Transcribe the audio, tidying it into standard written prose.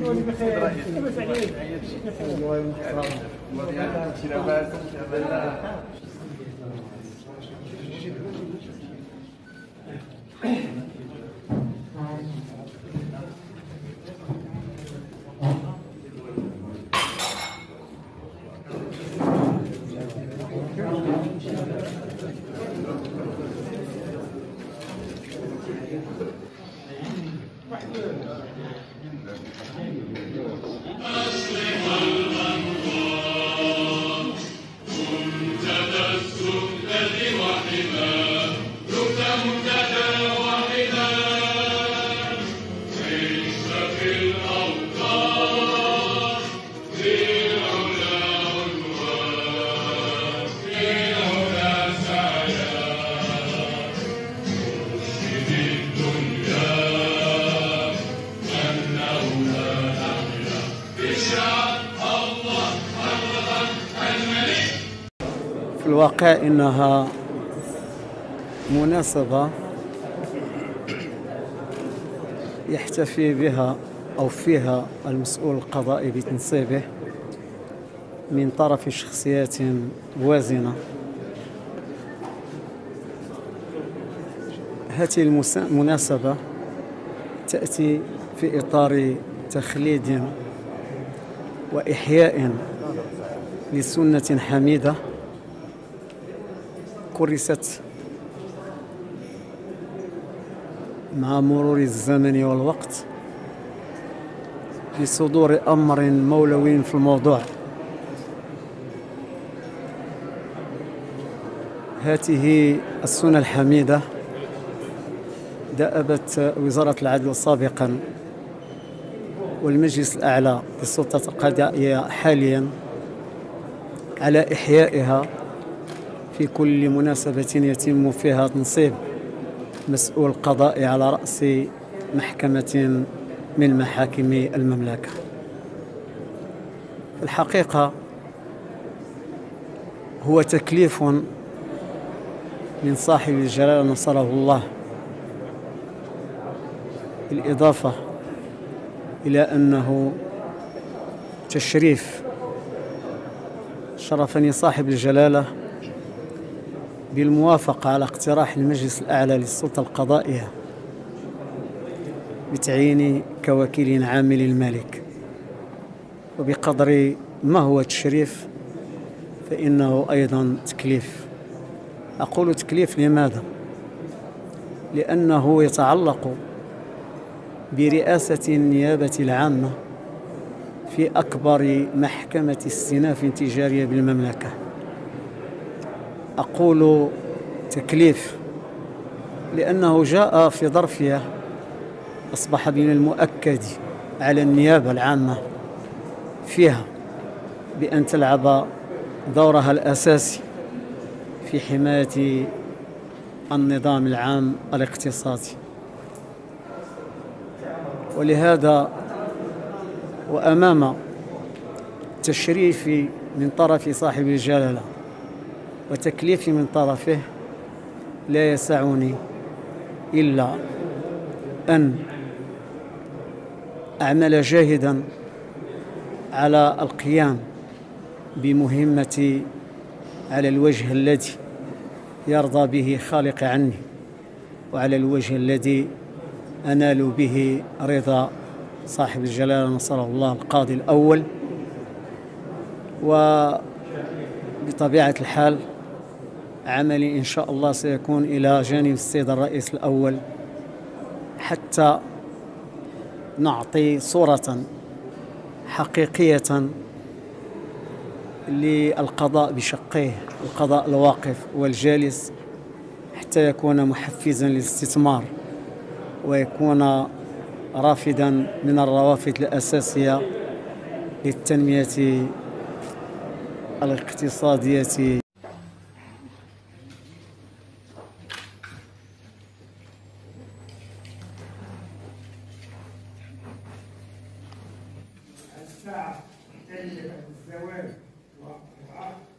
في الواقع إنها مناسبة يحتفي بها أو فيها المسؤول القضائي بتنصيبه من طرف شخصيات وازنة. هذه المناسبة تأتي في إطار تخليد وإحياء لسنة حميدة كرست مع مرور الزمن والوقت بصدور أمر مولوي في الموضوع. هذه السنة الحميدة دأبت وزارة العدل سابقا والمجلس الأعلى للسلطة القضائية حاليا على إحيائها في كل مناسبة يتم فيها تنصيب مسؤول قضائي على رأس محكمة من محاكم المملكة. الحقيقة هو تكليف من صاحب الجلالة نصره الله، بالإضافة إلى أنه تشريف. شرفني صاحب الجلالة بالموافقة على اقتراح المجلس الأعلى للسلطة القضائية بتعييني كوكيل عام للملك، وبقدر ما هو تشريف فإنه أيضا تكليف. أقول تكليف لماذا؟ لأنه يتعلق برئاسة النيابة العامة في أكبر محكمة استئناف تجارية بالمملكة. أقول تكليف لأنه جاء في ظرفية أصبح من المؤكد على النيابة العامة فيها بأن تلعب دورها الأساسي في حماية النظام العام الاقتصادي. ولهذا وأمام تشريفي من طرف صاحب الجلالة وتكليفي من طرفه لا يسعني إلا أن أعمل جاهدا على القيام بمهمتي على الوجه الذي يرضى به خالق عني، وعلى الوجه الذي أنال به رضا صاحب الجلالة نصره الله القاضي الأول. وبطبيعة الحال عملي إن شاء الله سيكون إلى جانب السيد الرئيس الأول حتى نعطي صورة حقيقية للقضاء بشقيه، القضاء الواقف والجالس، حتى يكون محفزا للاستثمار ويكون رافدا من الروافد الأساسية للتنمية الاقتصادية. الساعة الثانية الزواج